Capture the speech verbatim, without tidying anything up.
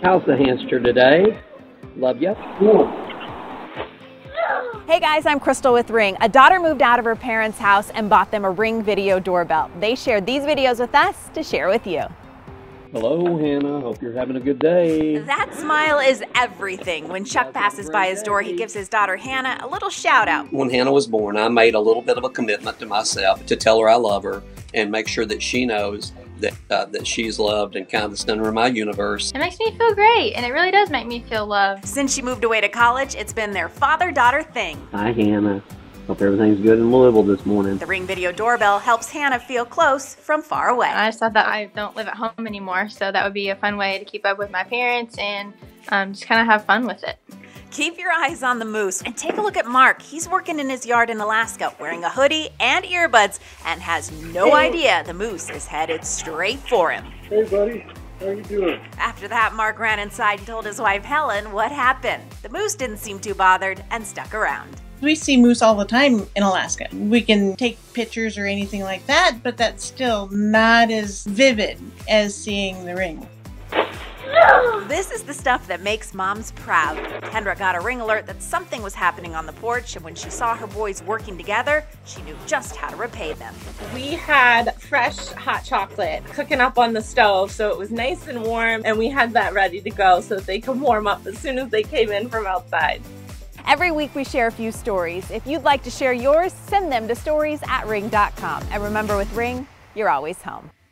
How's the hamster today? Love ya. Hey guys, I'm Crystal with Ring. A daughter moved out of her parents' house and bought them a Ring video doorbell. They shared these videos with us to share with you. Hello, Hannah. Hope you're having a good day. That smile is everything. When Chuck passes by his door, he gives his daughter Hannah a little shout out. When Hannah was born, I made a little bit of a commitment to myself to tell her I love her and make sure that she knows that uh, that she's loved and kind of the center of my universe. It makes me feel great, and it really does make me feel loved. Since she moved away to college, it's been their father-daughter thing. Hi, Hannah. Hope everything's good in Louisville this morning. The Ring video doorbell helps Hannah feel close from far away. I just thought that I don't live at home anymore, so that would be a fun way to keep up with my parents and um, just kind of have fun with it. Keep your eyes on the moose and take a look at Mark. He's working in his yard in Alaska wearing a hoodie and earbuds and has no idea the moose is headed straight for him. Hey buddy, how you doing? After that, Mark ran inside and told his wife Helen what happened. The moose didn't seem too bothered and stuck around. We see moose all the time in Alaska. We can take pictures or anything like that, but that's still not as vivid as seeing the ring. This is the stuff that makes moms proud. Kendra got a Ring alert that something was happening on the porch, and when she saw her boys working together, she knew just how to repay them. We had fresh hot chocolate cooking up on the stove, so it was nice and warm, and we had that ready to go so that they could warm up as soon as they came in from outside. Every week we share a few stories. If you'd like to share yours, send them to stories at ring dot com. And remember, with Ring, you're always home.